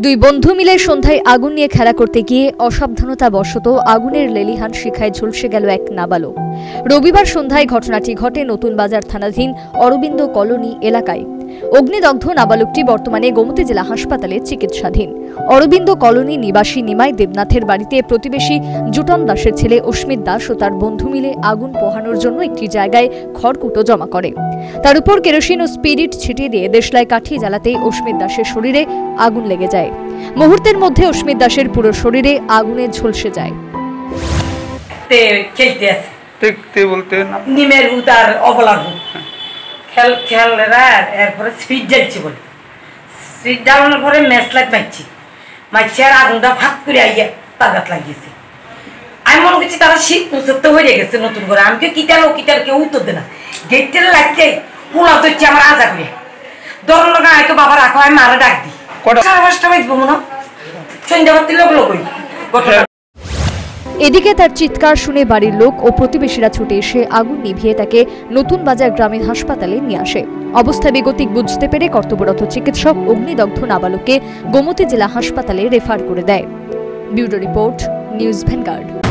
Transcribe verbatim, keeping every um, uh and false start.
দুই বন্ধু মিলে সন্ধ্যায় আগুন নিয়ে খেলা করতে গিয়ে অসাবধানতাবশত আগুনের লেলিহান শিখায় ঝলসে গেল এক নাবালক। রবিবার সন্ধ্যায় ঘটনাটি ঘটে নতুন বাজার থানাধীন অরবিন্দ কলোনি এলাকায়। অগ্নিদগ্ধ নাবালকটি বর্তমানে গোমতী জেলা হাসপাতালে চিকিৎসাধীন। অরবিন্দ কলোনি নিবাসী নিমাই দেবনাথের বাড়িতে প্রতিবেশী জুটন দাসের ছেলে অস্মিত দাস ও তার বন্ধু মিলে আগুন পোহানোর জন্য একটি জায়গায় খড়কুটো জমা করে। তার উপর কেরোসিন ও স্পিরিট ছিটিয়ে দিয়ে দেশলাই কাঠি জ্বালাতেই অস্মিত দাসের শরীরে আগুন লেগে যায়। মুহূর্তের মধ্যে অস্মিত দাসের পুরো শরীরে আগুনে ঝলসে যায়। নিমের উতার অবলা খেল খেলরা এরপরে স্পিড যাচ্ছে বলে স্পিড ডাউনের পরে ম্যাচ লাইট মারছি মারছি আর আগুনটা ভাত করে আইয়া তাগাত লাগিয়েছে। আমি মনে করছি তারা শীত মুসক্ত হয়ে গেছে নতুন করে। আমি কেউ কিটাল ও কিটাল কেউ উত্তর দে না। গেটটা লাগছে পোলা ধরছে আমার আজা করে দর লগা আয়তো বাবা রাখো আমি মারা ডাক দিই সাড়ে পাঁচটা বাজবো মনে সন্ধ্যাবাতি লোক লোক ঘটনা। এদিকে তার চিৎকার শুনে বাড়ির লোক ও প্রতিবেশীরা ছুটে এসে আগুন নিভিয়ে তাকে নতুন বাজার গ্রামীণ হাসপাতালে নিয়ে আসে। অবস্থা বেগতিক বুঝতে পেরে কর্তব্যরত চিকিৎসক অগ্নিদগ্ধ নাবালককে গোমতী জেলা হাসপাতালে রেফার করে দেয়। Bureau report, news vanguard.